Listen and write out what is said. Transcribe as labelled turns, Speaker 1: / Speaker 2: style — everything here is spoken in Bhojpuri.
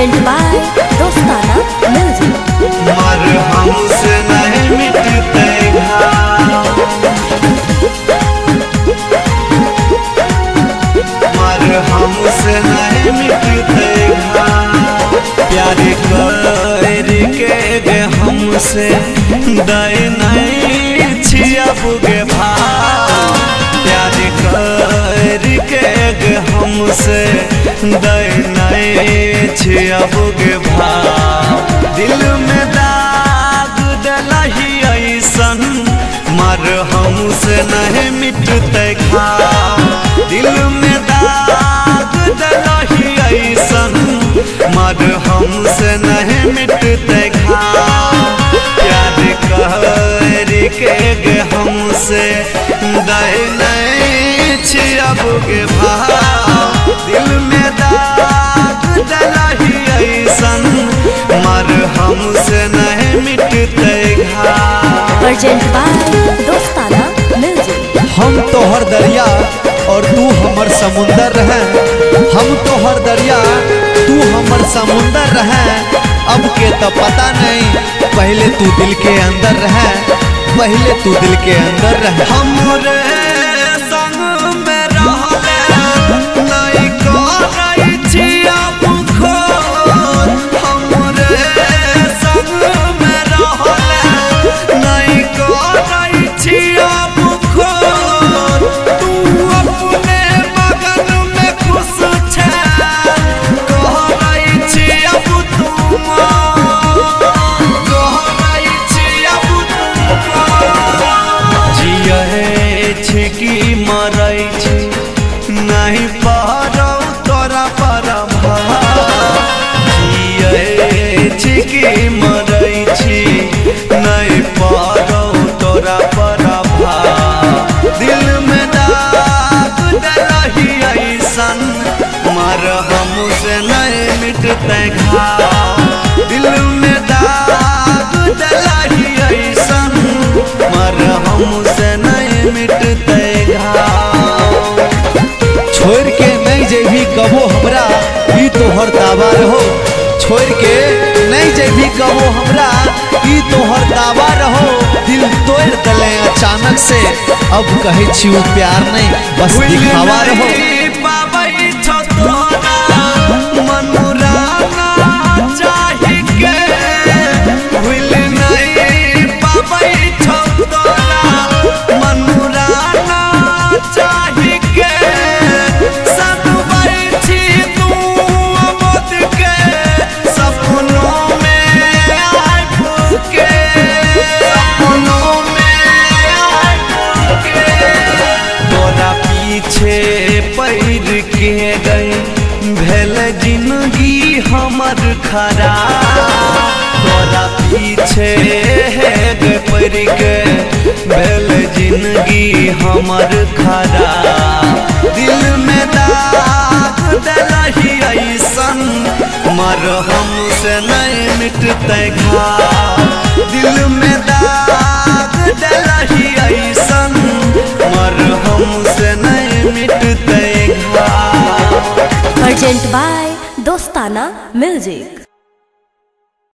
Speaker 1: Present by Dostana music.
Speaker 2: मर हमसे नहीं मिटते घाव, मर हमसे नहीं मिटते घाव। प्यार करके हमसे दय नहीं छियाबुगे भाव, प्यार करके हमसे दय नहीं छियाबुगे भाव। दिल में दाग डलही ऐसन मर हमसे नहीं मिटते घाव, दिल में दाग डलही ऐसन मर हमसे नहीं मिटते घाव। प्यार करके हमसे दय नहीं छियाबुगे भाव, दिल में दाग डलही ऐसन मर हमसे नहीं मिटते घाव।
Speaker 1: Present by Dostana music.
Speaker 3: हम तोहर दरिया और तू हमर समुंदर रहे, हम तोहर दरिया तू हमर समुंदर रहे। अब के तो पता नहीं, पहले तू दिल के अंदर रहे, पहले तू दिल के अंदर रहे।
Speaker 2: हमरे संग में रहले नहीं करई छिया बुखोर, हमरे संग में रहले नहीं करई छिया बुखोर। तू अपने मगन में खुश छे कहई छिया बुतुमा, कहई छिया बुतुमा। जिये छी कि मरै छी नहीं पारौ तोरा परभा, जिये छी कि मरै छी नहीं पारौ तोरा परभा। दिल में दाग डलही ऐसन मर हमसे नहीं मिटते घाव, दिल में दाग डलही ऐसन मर हमसे नहीं मिटते घाव।
Speaker 3: छोड़ के नहीं जेबी कबो हमरा ई तोहर दावा रहो, छोड़ के नहीं जेबी कबो हमरा ई तोहर दावा रहो। दिल तोड़ दले अचानक से, अब कहे छी वो प्यार नहीं बस दिखावा रहो।
Speaker 2: पाबै छौ तोरा मनुराना चाहि के, भूल नहीं पाबै छौ तोरा मनुराना चाहि के। सतबै छी तू अबोध के सपनों में आबि के, सपनों में आबि के। तोरा पीछे पैर के गई भेल जिंदगी हमर खराब, तोरा पीछे पैर के भेल जिंदगी हमर खराब। दिल में दाग डलही ऐसन मर हमसे नहीं मिटते घाव, दिल में दाग डलही ऐसन मर हमसे नहीं मिटते घाव।
Speaker 1: Present by Dostana music.